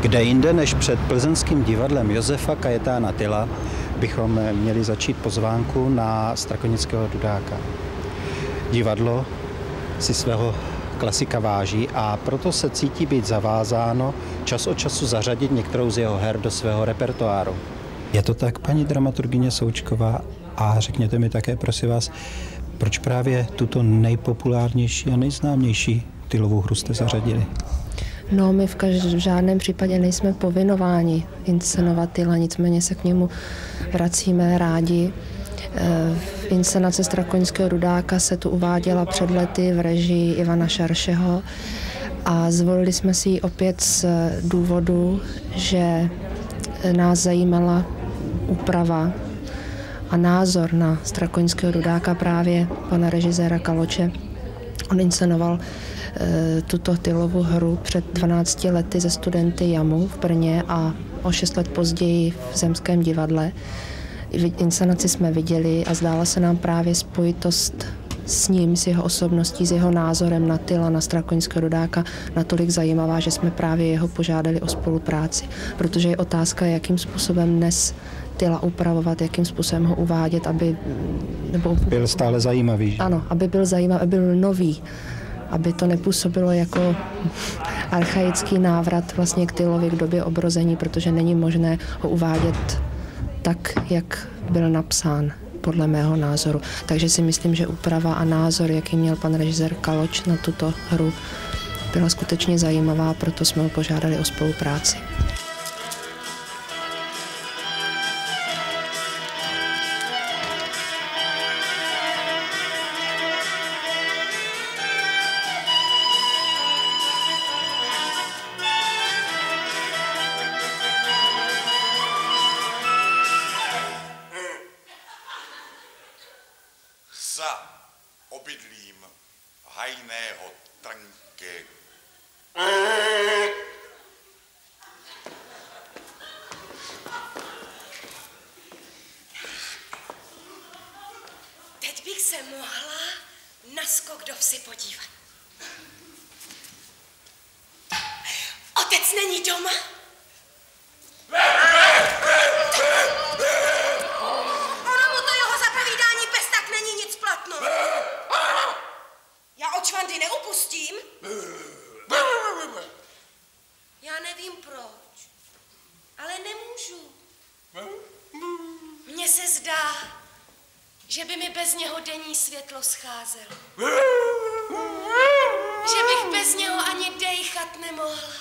Kde jinde než před plzeňským divadlem Josefa Kajetána Tyla bychom měli začít pozvánku na Strakonického Dudáka. Divadlo si svého klasika váží a proto se cítí být zavázáno čas od času zařadit některou z jeho her do svého repertoáru. Je to tak, paní dramaturgyně Součková? A řekněte mi také, prosím vás, proč právě tuto nejpopulárnější a nejznámější Tylovu hru jste zařadili? No, my v žádném případě nejsme povinováni inscenovat Tyla, nicméně se k němu vracíme rádi. Inscenace Strakonického Dudáka se tu uváděla před lety v režii Ivana Šaršeho a zvolili jsme si ji opět z důvodu, že nás zajímala úprava a názor na Strakonického Dudáka právě pana režiséra Kaloče. On inscenoval tuto Tylovu hru před 12 lety se studenty JAMu v Brně a o 6 let později v Zemském divadle. Inscenaci jsme viděli a zdála se nám právě spojitost s ním, s jeho osobností, s jeho názorem na Tyla, na Strakonického Dudáka natolik zajímavá, že jsme právě jeho požádali o spolupráci. Protože je otázka, jakým způsobem dnes Tyla upravovat, jakým způsobem ho uvádět, aby byl stále zajímavý. Ano, aby byl zajímavý, aby byl nový, aby to nepůsobilo jako archaický návrat vlastně k Tylovi k době obrození, protože není možné ho uvádět tak, jak byl napsán, podle mého názoru. Takže si myslím, že úprava a názor, jaký měl pan režisér Kaloč na tuto hru, byla skutečně zajímavá, proto jsme ho požádali o spolupráci. Za obydlím hajného trnky. Teď bych se mohla na skok do vsi podívat. Otec není doma? Já od Švandy neupustím. Já nevím proč, ale nemůžu. Mně se zdá, že by mi bez něho denní světlo scházelo. Že bych bez něho ani dejchat nemohla.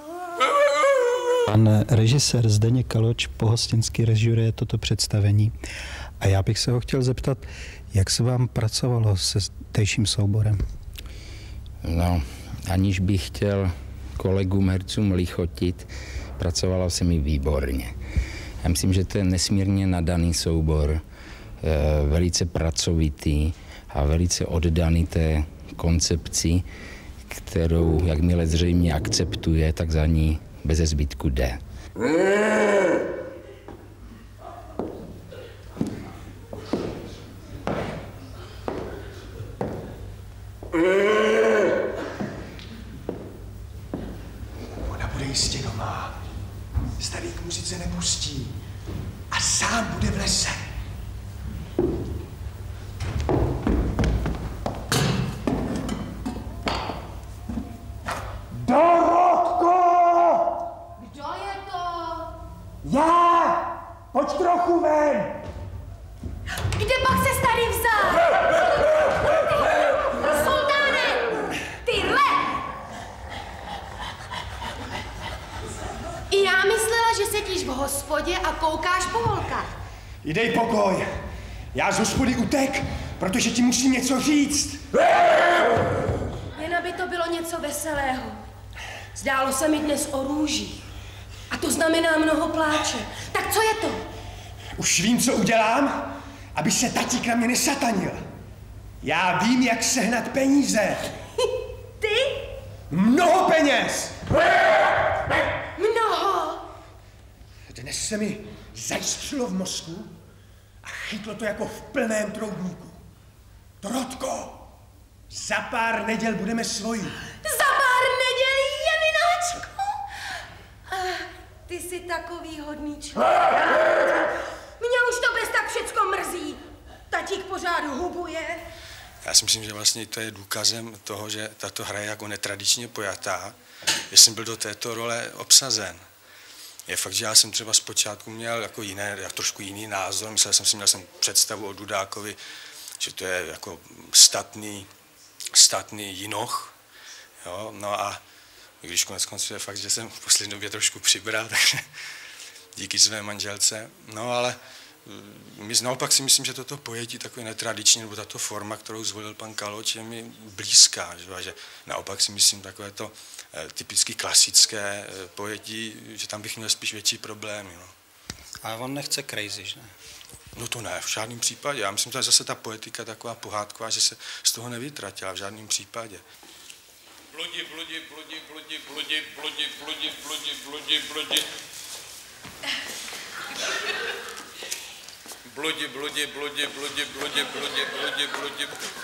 Pan režisér Zdeněk Kaloč pohostinský režíruje toto představení. A já bych se ho chtěl zeptat, jak se vám pracovalo se zdejším souborem? No, aniž bych chtěl kolegům hercům lichotit, pracovalo se mi výborně. Já myslím, že to je nesmírně nadaný soubor, velice pracovitý a velice oddaný té koncepci, kterou, jakmile zřejmě akceptuje, tak za ní beze zbytku jde. Ona bude jistě doma. Starý k muzice nepustí. A sám bude v lese. Dorotko! Kdo je to? Já! Pojď trochu ven! Kde pak se starý vzal? Sultáne! Tyhle! I já myslela, že sedíš v hospodě a koukáš po holkách. Dej pokoj. Já z hospody utek, protože ti musím něco říct. Jen aby to bylo něco veselého. Zdálo se mi dnes o růžích. A to znamená mnoho pláče. Tak co je to? Už vím, co udělám, aby se tatík na mě nesatanil. Já vím, jak sehnat peníze. Ty? Mnoho peněz! Mnoho? Dnes se mi zajistřilo v mozku a chytlo to jako v plném troubníku. Dorotko, za pár neděl budeme svoji. Za pár nedělí, Jemináčku? takový hodný člověk. Mě už to bez tak všecko mrzí. Tatík pořád hubuje. Já si myslím, že vlastně to je důkazem toho, že tato hra je jako netradičně pojatá, že jsem byl do této role obsazen. Je fakt, že já jsem třeba zpočátku měl jako trošku jiný názor. Měl jsem představu o Dudákovi, že to je jako statný jinoch. Jo? No a když koneckonců je fakt, že jsem v poslední době trošku přibral, takže díky své manželce. No ale naopak si myslím, že toto pojetí takové netradiční, nebo tato forma, kterou zvolil pan Kaloč, je mi blízká. Že naopak si myslím takové to typicky klasické pojetí, že tam bych měl spíš větší problémy. No. Ale on nechce crazy, že ne? No to ne, v žádném případě. Já myslím, že zase ta poetika taková pohádková, že se z toho nevystratila v žádném případě. Bludi, bludi, bludi, bludi, bludi, bludi, bludi, bludi, bludi, bludi. Bludi, bludi, bludi, bludi, bludi, bludi, bludi, bludi.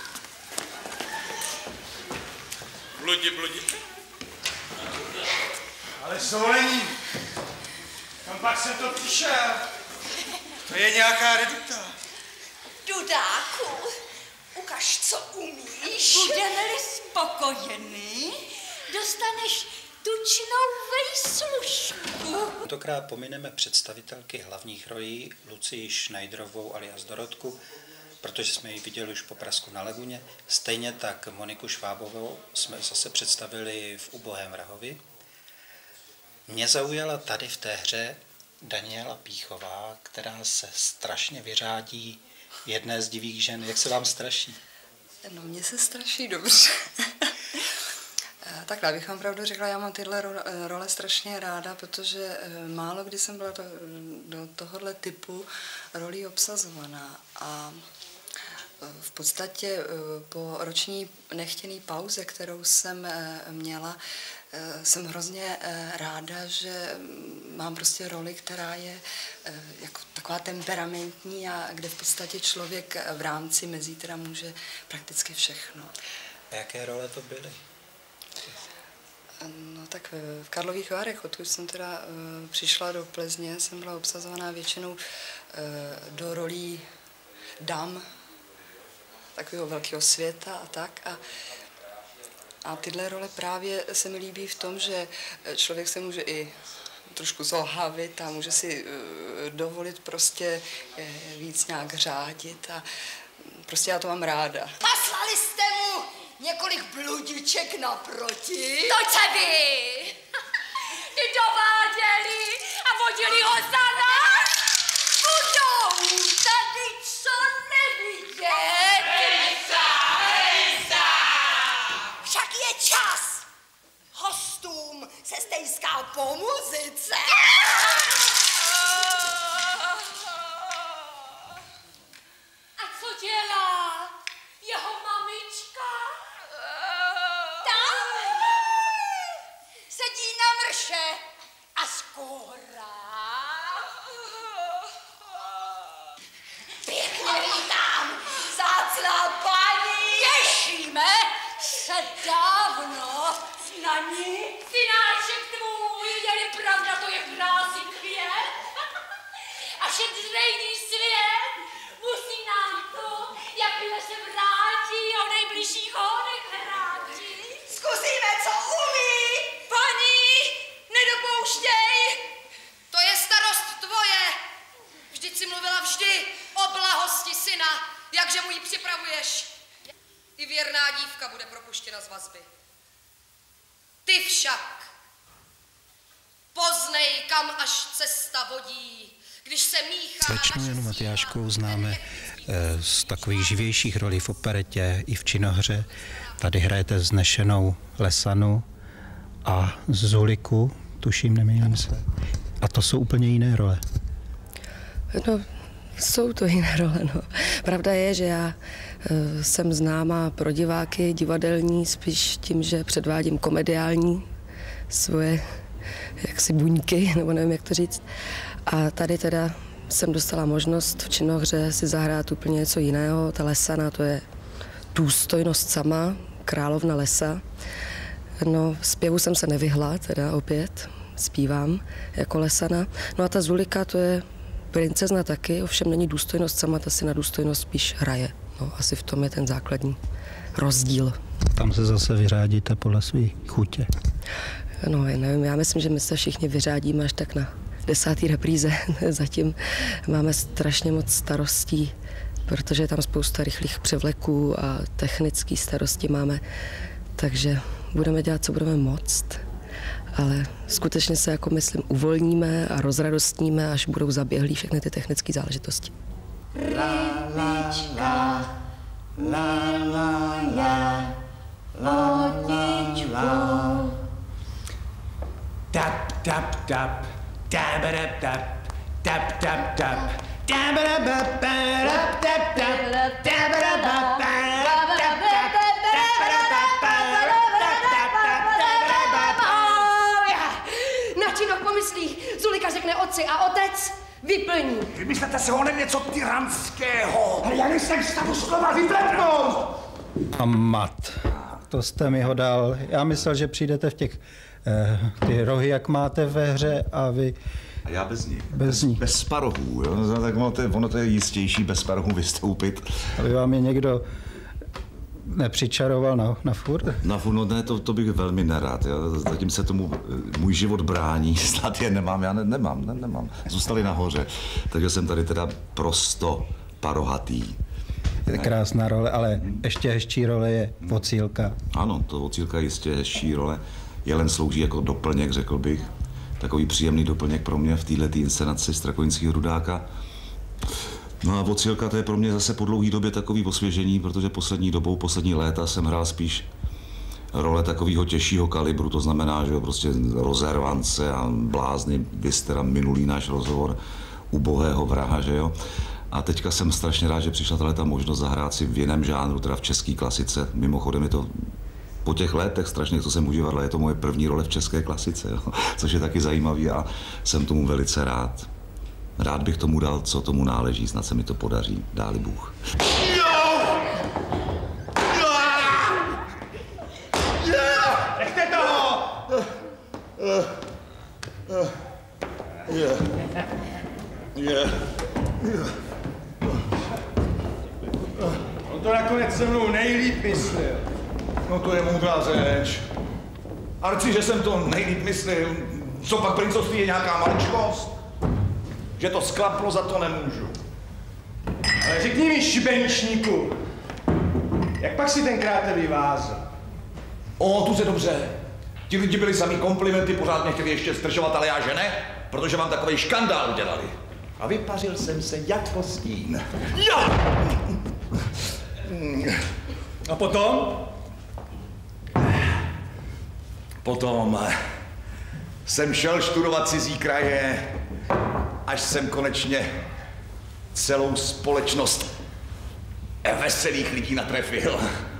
Bludi, bludi. Ale Soulení, kam pak jsem to přišel? To je nějaká reduta. Dudáku, ukaž, co umíš. Budeme-li spokojení, dostaneš tučnou vejslužku. Tentokrát pomineme představitelky hlavních rolí Lucii Schneiderovou alias Dorotku, protože jsme ji viděli už po Pražsku na Laguně. Stejně tak Moniku Švábovou jsme zase představili v Ubohém vrahovi. Mě zaujala tady v té hře Daniela Píchová, která se strašně vyřádí jedné z divých žen. Jak se vám straší? No, mně se straší dobře. Takhle, abych vám pravdu řekla, já mám tyhle role strašně ráda, protože málo kdy jsem byla do tohohle typu rolí obsazovaná. A v podstatě po roční nechtěný pauze, kterou jsem měla, jsem hrozně ráda, že mám prostě roli, která je jako taková temperamentní a kde v podstatě člověk v rámci mezí teda může prakticky všechno. A jaké role to byly? No tak v Karlových Varech, odkud jsem teda přišla do Plzně, jsem byla obsazovaná většinou do rolí dam, takového velkého světa a tak. A tyhle role právě se mi líbí v tom, že člověk se může i trošku zolhavit a může si dovolit prostě víc nějak řádit a prostě já to mám ráda. Poslali jste mu několik bludiček naproti? To co vy? Ty dováděli a vodili ho za nás? Budou tady co nevidět? Však je čas hostům se stejská po muzice. A co dělá jeho mamička? Tam sedí na mrše a skóra. Pěkně vítám, vzácná paní. Těšíme se dávno na ní. Synáček tvůj, je-li pravda, to je krásný květ. A šedřejný svět musí nám tu, jakmile se vrátí o nejbližších hodech hráči. Zkusíme, co umí. Paní, nedopouštěj! To je starost tvoje. Vždyť si mluvila vždy o blahosti syna, jakže mu ji připravuješ. I věrná dívka bude propuštěna z vazby. Ty však poznej, kam až cesta vodí, když se míchá... Slečnu Janu Matyáškovou známe z takových živějších rolí v operetě i v činohře. Tady hrajete vznešenou Lesanu a Zuliku, tuším, nemýlím se. A to jsou úplně jiné role. No, jsou to jiné role, no. Pravda je, že já jsem známá pro diváky divadelní spíš tím, že předvádím komediální svoje jaksi buňky, nebo nevím, jak to říct. A tady teda jsem dostala možnost v činohře si zahrát úplně něco jiného. Ta Lesana, to je důstojnost sama, královna lesa. No, zpěvu jsem se nevyhla, teda opět. zpívám jako Lesana. No a ta Zulika, to je princezna taky, ovšem není důstojnost sama, ta si na důstojnost spíš hraje. No, asi v tom je ten základní rozdíl. Tam se zase vyřádíte podle svý chutě. No, nevím, já myslím, že my se všichni vyřádíme až tak na 10. repríze. Zatím máme strašně moc starostí, protože je tam spousta rychlých převleků a technické starosti máme, takže budeme dělat, co budeme moct, ale skutečně se, jako myslím, uvolníme a rozradostníme, až budou zaběhlí všechny ty technické záležitosti. La la la, la la la, lodičko. Tap tap tap, tabarap tap, tap tap tap, tabarap tap, tap tap, tabarap Na činok pomyslí, Zulika řekne otci a otec vyplní. Vymyslete si honem něco tyranského. Ale já nejsem v stavu slova vypletnout. A mat. To jste mi ho dal. Já myslel, že přijdete v těch ty rohy, jak máte ve hře, a vy... A já bez nich. Bez nich. Bez parohů, jo? Tak ono to je jistější bez parohů vystoupit. Aby vám je někdo nepřičaroval na furt? Na furt, no ne, to bych velmi nerad. Jo? Zatím se tomu můj život brání, snad je nemám, já nemám. Zůstali nahoře, takže jsem tady teda prosto parohatý. Je krásná role, ale ještě hezčí role je Vocílka. Ano, to Vocílka je jistě hezčí role. Jelen slouží jako doplněk, řekl bych. Takový příjemný doplněk pro mě v této inscenaci Strakonického Rudáka. No a Vocílka, to je pro mě zase po dlouhé době takový osvěžení, protože poslední léta jsem hrál spíš role takového těžšího kalibru, to znamená, že prostě rozervance a blázni, vys teda minulý náš rozhovor Ubohého vraha, že jo. A teďka jsem strašně rád, že přišla ta možnost zahrát si v jiném žánru, teda v české klasice. Mimochodem je to po těch letech strašně, co jsem u divadla, je to moje první role v české klasice, jo? Což je taky zajímavý a jsem tomu velice rád. Rád bych tomu dal, co tomu náleží, snad se mi to podaří, dáli Bůh. Nechte toho! On to nakonec se mnou nejlíp myslel. No to je moudrá řeč. Arci, že jsem to nejlíp myslel. Co pak princovství je nějaká maličkost? Že to sklaplo, za to nemůžu. Ale řekni mi, šibeničníku, jak pak si tenkrát vyvázal? Tu se dobře. Ti lidi byli samý komplimenty, pořád mě chtěli ještě zdržovat, ale já že ne, protože vám takovej škandál udělali. A vypařil jsem se jako stín. Jo! A potom? Potom jsem šel študovat cizí kraje, až jsem konečně celou společnost veselých lidí natrefil.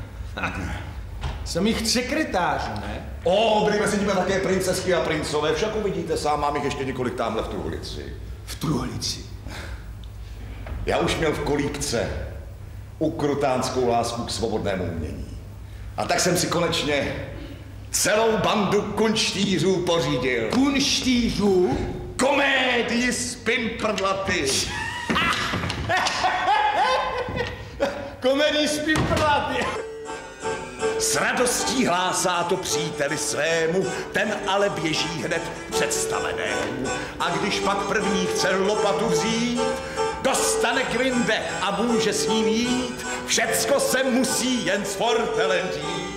Jsem jich sekretářů, ne? Byli mezi nimi také princezky a princové, však uvidíte sám, mám jich ještě několik tamhle v Truhlici. V Truhlici? Já už měl v Kolípce ukrutánskou lásku k svobodnému umění. A tak jsem si konečně celou bandu kunštířů pořídil. Kunštířů? Komédii z Pimprlaty. Komédii z Pimprlaty. S radostí hlásá to příteli svému, ten ale běží hned představenému. A když pak první chce lopatu vzít, dostane kvinde a může s ním jít. Všecko se musí jen s fortelem dít.